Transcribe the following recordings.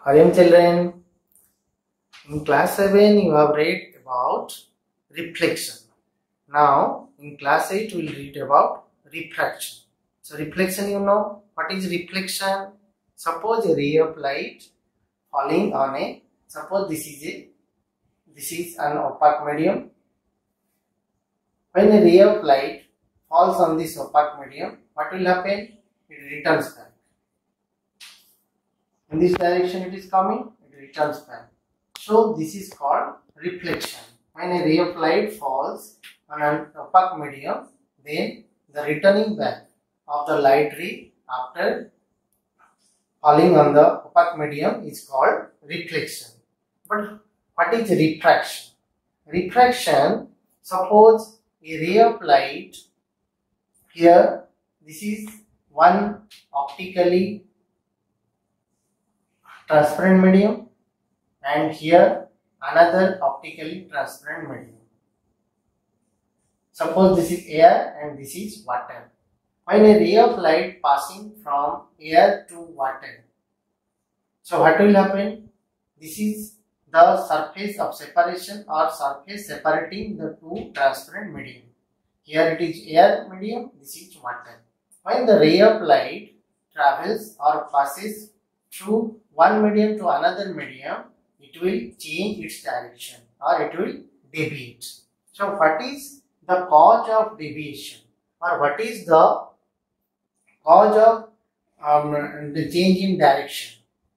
Hi children, in class 7 you have read about reflection. Now in class 8 we will read about refraction. So reflection, you know what is reflection? Suppose a ray of light falling on suppose this is an opaque medium. When a ray of light falls on this opaque medium, what will happen? It returns back. In this direction it is coming, it returns back. So this is called reflection. When a ray of light falls on an opaque medium, then the returning back of the light ray after falling on the opaque medium is called reflection. But what is refraction? Refraction, suppose a ray of light, here this is one optically transparent medium and here another optically transparent medium. Suppose this is air and this is water. When a ray of light passing from air to water, so what will happen? This is the surface of separation or surface separating the two transparent medium. Here it is air medium, this is water. When the ray of light travels or passes through one medium to another medium, it will change its direction or it will deviate. So what is the cause of deviation or what is the cause of the change in direction?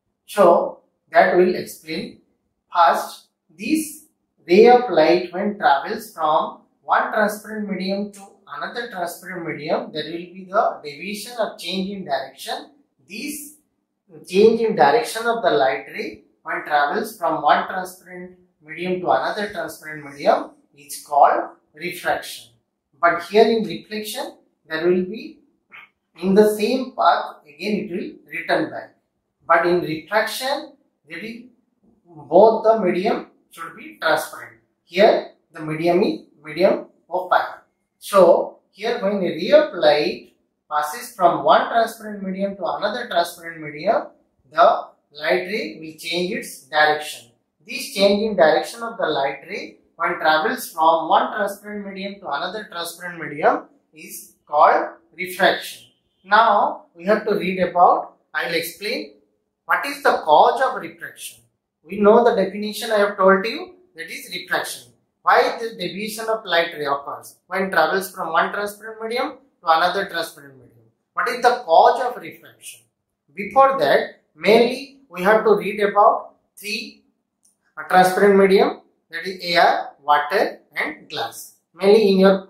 So that will explain. First, this ray of light when travels from one transparent medium to another transparent medium, there will be the deviation or change in direction. This change in direction of the light ray when travels from one transparent medium to another transparent medium is called refraction. But here in reflection, there will be in the same path, again it will return back. But in refraction, there is both the medium should be transparent. Here the medium is medium opaque. So here when a ray of light passes from one transparent medium to another transparent medium, the light ray will change its direction. This change in direction of the light ray when travels from one transparent medium to another transparent medium is called refraction. Now we have to read about, I will explain what is the cause of refraction. We know the definition I have told you, that is refraction. Why the deviation of light ray occurs when travels from one transparent medium to another transparent medium? What is the cause of refraction? Before that, mainly we have to read about three transparent medium, that is air, water and glass. Mainly in your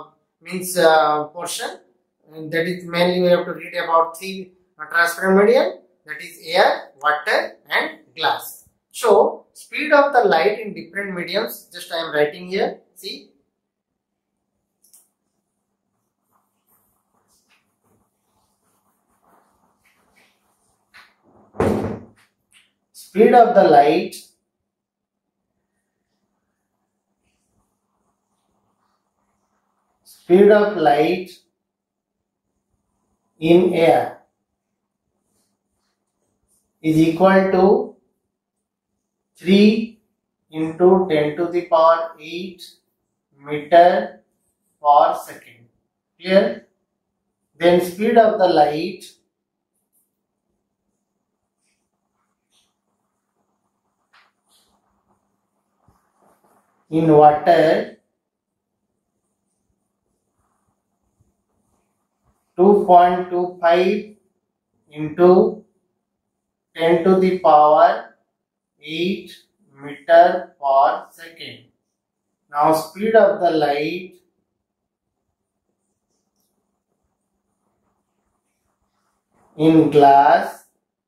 portion, that is mainly we have to read about three transparent medium, that is air, water and glass. So speed of the light in different mediums, just I am writing here, see. Speed of the light in air is equal to 3 into 10 to the power 8 meter per second. Clear? Then speed of the light in water 2.25 into 10 to the power 8 meter per second. Now speed of the light in glass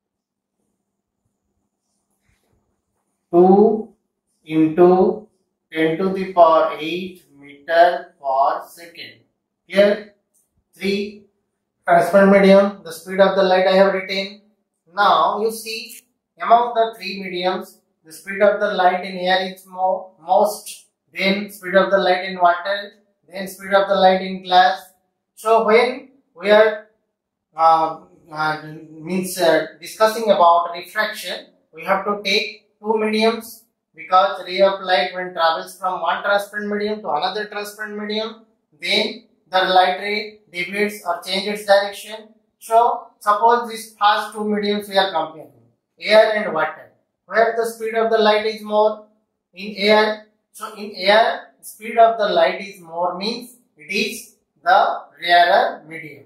2 into 10 to the power 8 meter per second. Here 3 transparent medium, the speed of the light I have written. Now you see among the three mediums, the speed of the light in air is most, then speed of the light in water, then speed of the light in glass. So when we are discussing about refraction, we have to take two mediums, because ray of light when travels from one transparent medium to another transparent medium, then the light ray deviates or changes its direction. So suppose these first two mediums we are comparing, air and water, where the speed of the light is more in air. So in air, speed of the light is more, means it is the rarer medium,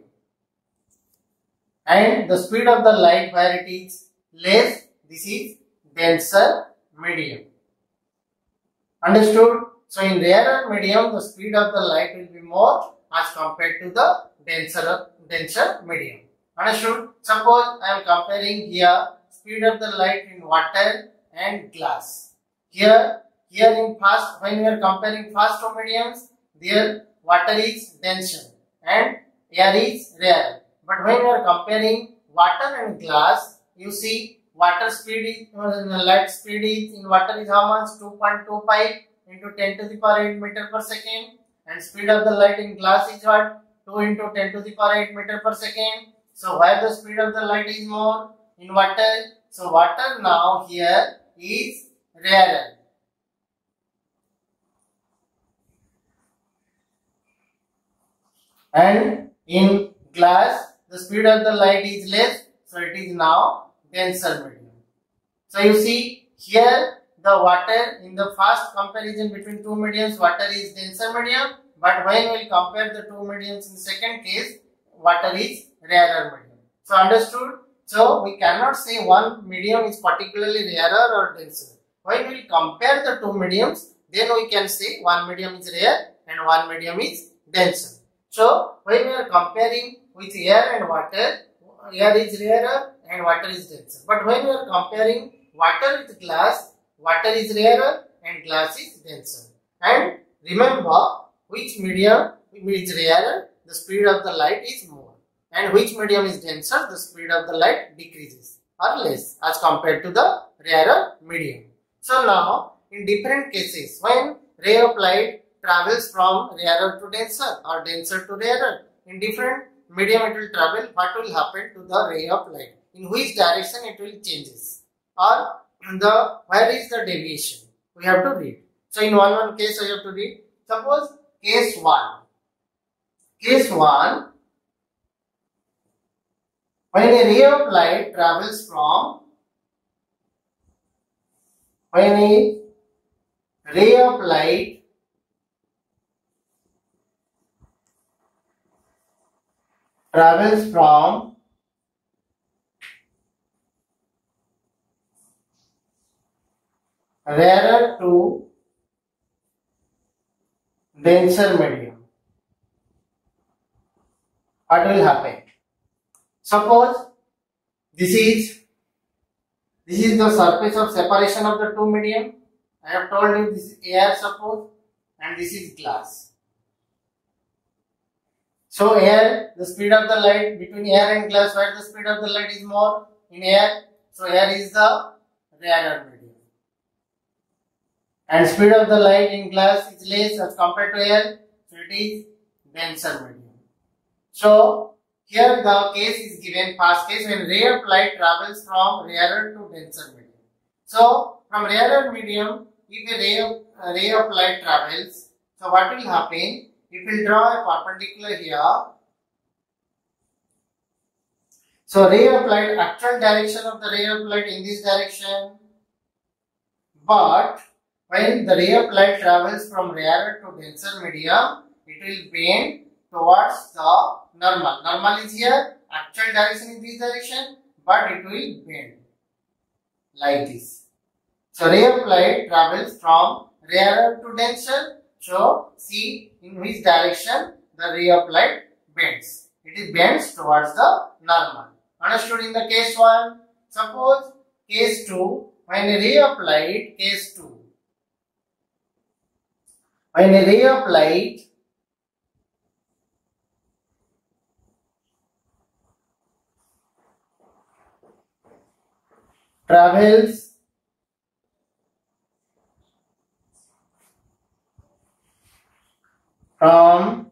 and the speed of the light where it is less, this is denser medium. Understood? So in rarer medium, the speed of the light will be more as compared to the denser medium. Understood? Suppose I am comparing here speed of the light in water and glass. Here in first, when we are comparing first two mediums, there water is denser and air is rarer. But when we are comparing water and glass, you see water speed is, light speed is in water is how much? 2.25 into 10 to the power 8 meter per second, and speed of the light in glass is what? 2 into 10 to the power 8 meter per second. So where the speed of the light is more? In water. So water now here is rarer. And in glass, the speed of the light is less, so it is now denser medium. So you see here the water, in the first comparison between two mediums, water is denser medium, but when we compare the two mediums in the second case, water is rarer medium. So understood? So we cannot say one medium is particularly rarer or denser. When we compare the two mediums, then we can say one medium is rare and one medium is denser. So when we are comparing with air and water, air is rarer and water is denser. But when we are comparing water with glass, water is rarer and glass is denser. And remember, which medium is rarer, the speed of the light is more, and which medium is denser, the speed of the light decreases or less as compared to the rarer medium. So now in different cases, when ray of light travels from rarer to denser or denser to rarer, in different medium it will travel, what will happen to the ray of light? In which direction it will changes, or where is the deviation? We have to read. So in one case we have to read. Suppose case 1. Case 1, when a ray of light travels from, when a ray of light travels from rarer to denser medium, what will happen? Suppose this is the surface of separation of the two medium. I have told you this is air, suppose, and this is glass. So air, the speed of the light between air and glass, where the speed of the light is more? In air. So air is the rarer medium, and speed of the light in glass is less as compared to air, so it is denser medium. So here the case is given, first case, when ray of light travels from rarer to denser medium. So from rarer medium, if a ray of light travels, so what will happen? It will draw a perpendicular here. So ray of light, actual direction of the ray of light in this direction, but when the ray of light travels from rarer to denser medium, it will bend towards the normal. Normal is here, actual direction in this direction, but it will bend like this. So ray of light travels from rarer to denser. So see in which direction the ray of light bends. It bends towards the normal. Understood in the case 1? Suppose case 2, when a ray of light, case 2, when a ray of light travels from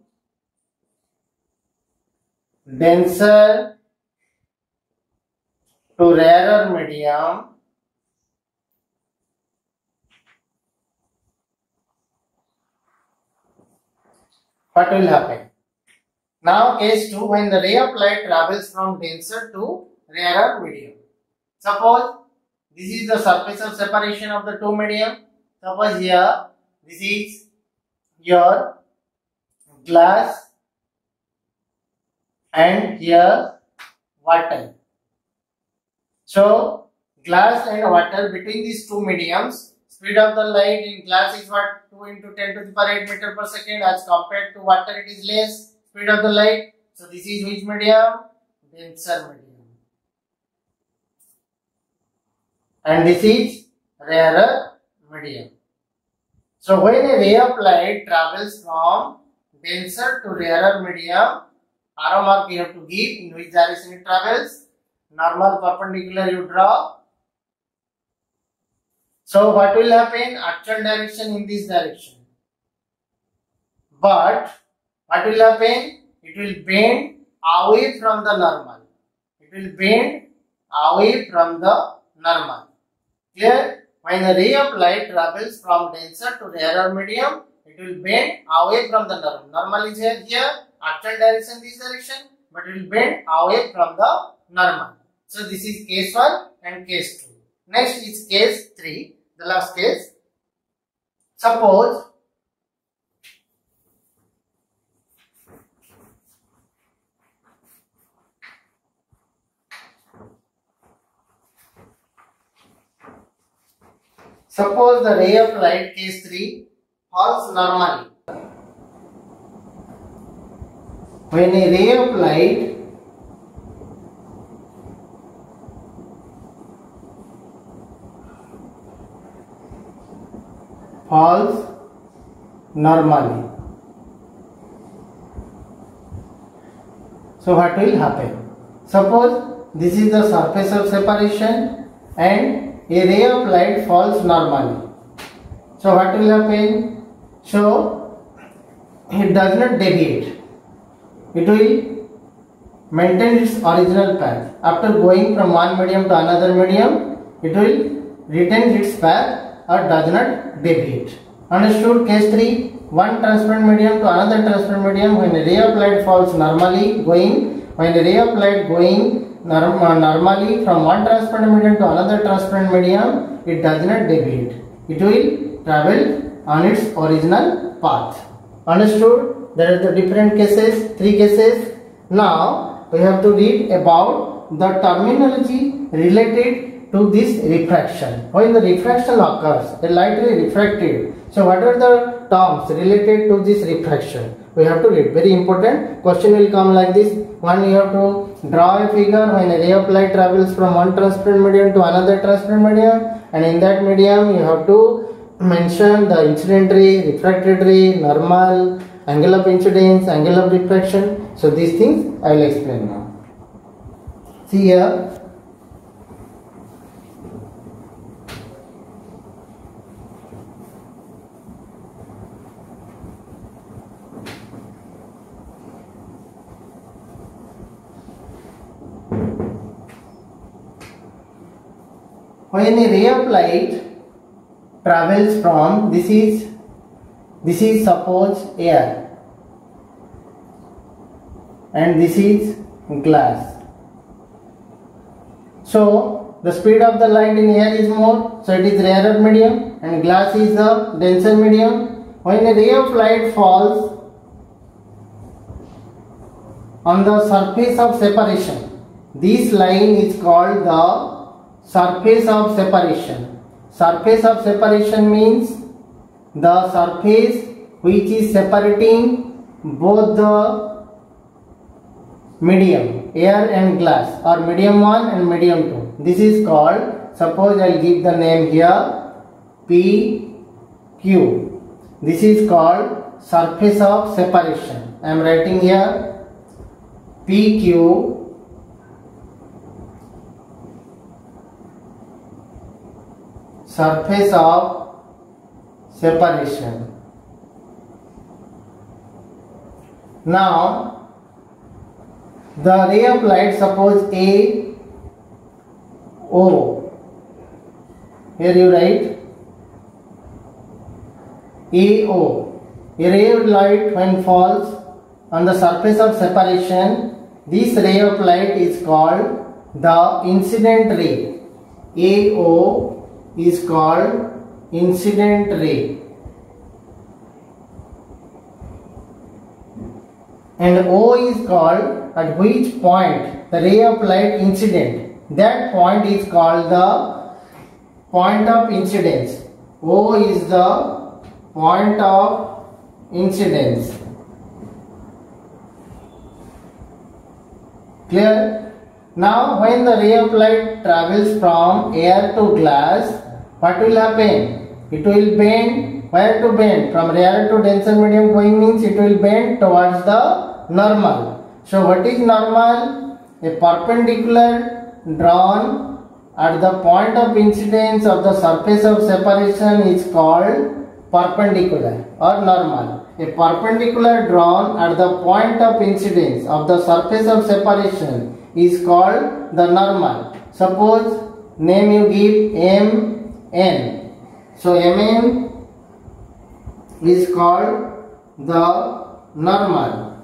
denser to rarer medium, what will happen? Now case 2, when the ray of light travels from denser to rarer medium. Suppose this is the surface of separation of the two medium. Suppose here this is your glass and here water. So glass and water, between these two mediums, speed of the light in glass is what? 2 into 10 to the power 8 meter per second, as compared to water it is less speed of the light. So this is which medium? Denser medium. And this is rarer medium. So when a ray of light travels from denser to rarer medium, arrow mark you have to give in which direction it travels. Normal perpendicular you draw. So what will happen? Actual direction in this direction. But what will happen? It will bend away from the normal. It will bend away from the normal. Clear? When a ray of light travels from denser to rarer medium, it will bend away from the normal. Normal is here, actual direction this direction, but it will bend away from the normal. So this is case 1 and case 2. Next is case 3, the last case. Suppose the ray of light, case 3, falls normally. When a ray of light falls normally, so what will happen? Suppose this is the surface of separation and a ray of light falls normally. So what will happen? So it does not deviate. It will maintain its original path. After going from one medium to another medium, it will retain its path or does not deviate. Understood? Case 3. One transparent medium to another transparent medium. When a ray of light falls normally, when a ray of light going normally from one transparent medium to another transparent medium, it does not deviate. It will travel on its original path. Understood? There are the different cases, 3 cases. Now we have to read about the terminology related to this refraction. When the refraction occurs, a light is refracted. So what are the terms related to this refraction? We have to read. Very important. Question will come like this. One, you have to draw a figure when a ray of light travels from one transparent medium to another transparent medium, and in that medium you have to mention the incident ray, refracted ray, normal, angle of incidence, angle of refraction. So these things I will explain now. See here. When a ray of light travels from, this is suppose air and this is glass. So the speed of the light in air is more, so it is rarer medium, and glass is the denser medium. When a ray of light falls on the surface of separation, this line is called the surface of separation. Surface of separation means the surface which is separating both the medium, air and glass, or medium 1 and medium 2. This is called, suppose I will give the name here, PQ. This is called surface of separation. I am writing here PQ. Surface of separation. Now the ray of light, suppose A O, here you write AO. A ray of light when falls on the surface of separation, this ray of light is called the incident ray. AO is called incident ray. And O is called at which point the ray of light incident. That point is called the point of incidence. O is the point of incidence. Clear? Now when the ray of light travels from air to glass, what will happen? It will bend. Where to bend? From rarer to denser medium going means it will bend towards the normal. So what is normal? A perpendicular drawn at the point of incidence of the surface of separation is called perpendicular or normal. A perpendicular drawn at the point of incidence of the surface of separation is called the normal. Suppose name you give Mn. So Mn is called the normal.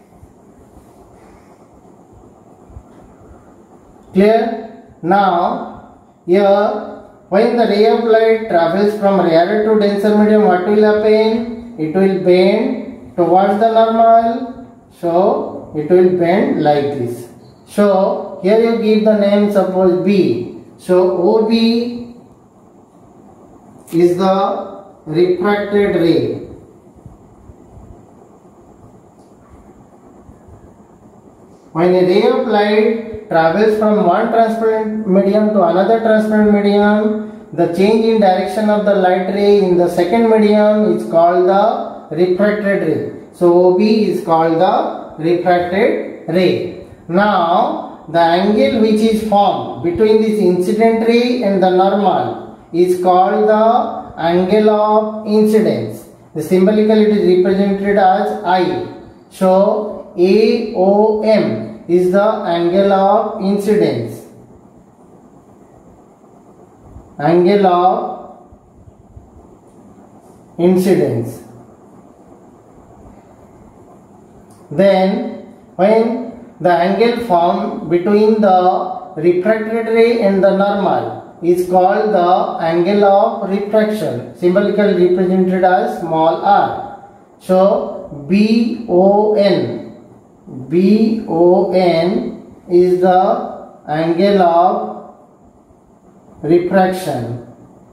Clear? Now here when the ray of light travels from rarer to denser medium, what will happen? It will bend towards the normal. So it will bend like this. So here you give the name, suppose B. So OB is the refracted ray. When a ray of light travels from one transparent medium to another transparent medium, the change in direction of the light ray in the second medium is called the refracted ray. So OB is called the refracted ray. Now the angle which is formed between this incident ray and the normal is called the angle of incidence. The symbolically it is represented as I. So AOM is the angle of incidence. Angle of incidence. Then when the angle formed between the refracted ray and the normal is called the angle of refraction, symbolically represented as small r. So BON is the angle of refraction.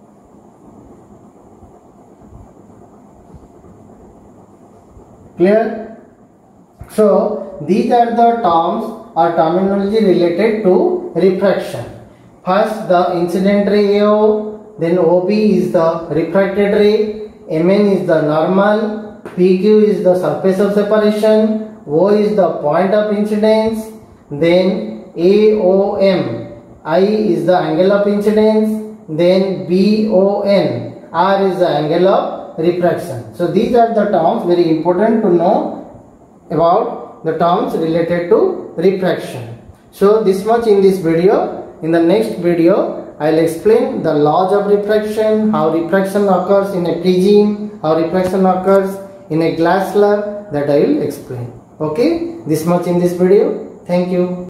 Clear? So these are the terms or terminology related to refraction. First the incident ray AO, then OB is the refracted ray, MN is the normal, PQ is the surface of separation, O is the point of incidence, then AOM, I is the angle of incidence, then BON, R is the angle of refraction. So these are the terms very important to know about the terms related to refraction. So this much in this video. In the next video, I will explain the laws of refraction, how refraction occurs in a prism, how refraction occurs in a glass slab, that I will explain. Okay, this much in this video. Thank you.